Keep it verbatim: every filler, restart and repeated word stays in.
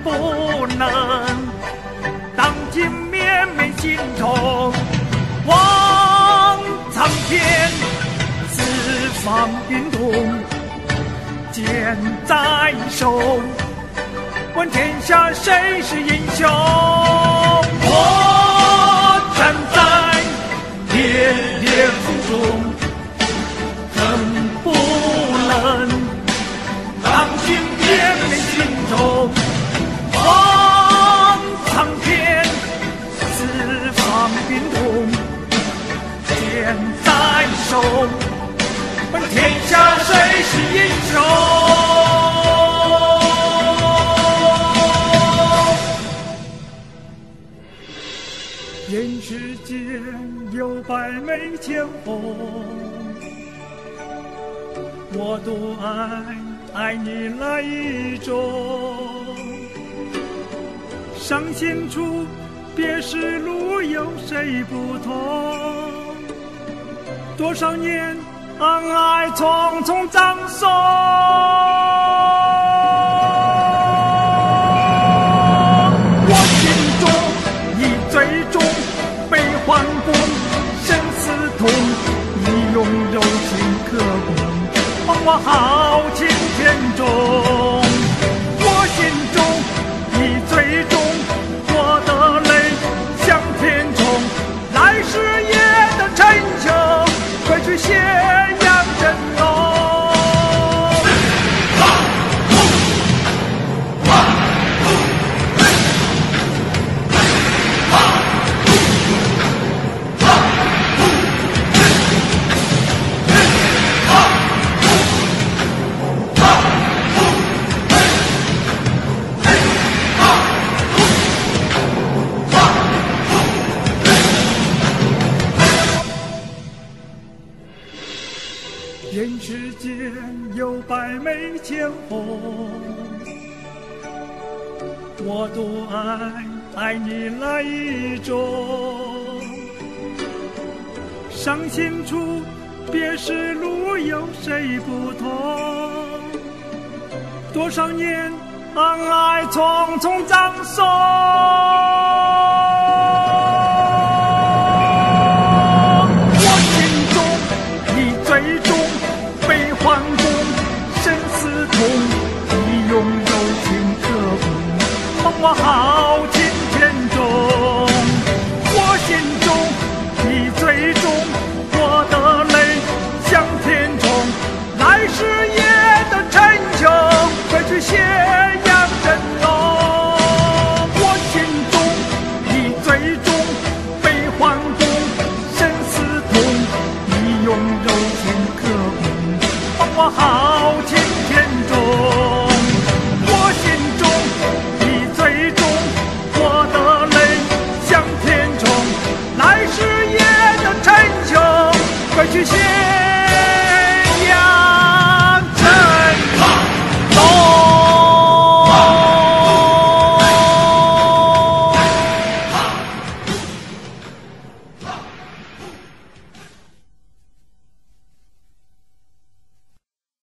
不能。当今绵绵心头望苍天，四方运动剑在手，问天下谁是英雄？我站在烈烈风中，恨不能当今绵绵心头望苍天，四方运动剑在手，问天下谁是英雄？人世间有百媚千红，我独爱爱你来一种。伤心处别时路有谁不同？多少年恩爱匆匆葬送。我心中你最重，悲欢共，生死同，你用柔情刻骨，帮我豪情天中。我心中你最重，我的泪向天冲，来世也能成就，快去咸阳真龙。人世间有百媚千红，我独爱爱你来一种。伤心处别时路有谁不同？多少年恩爱匆匆葬送。我心中你最重，悲欢共，生死同，你用柔情刻骨，帮我豪情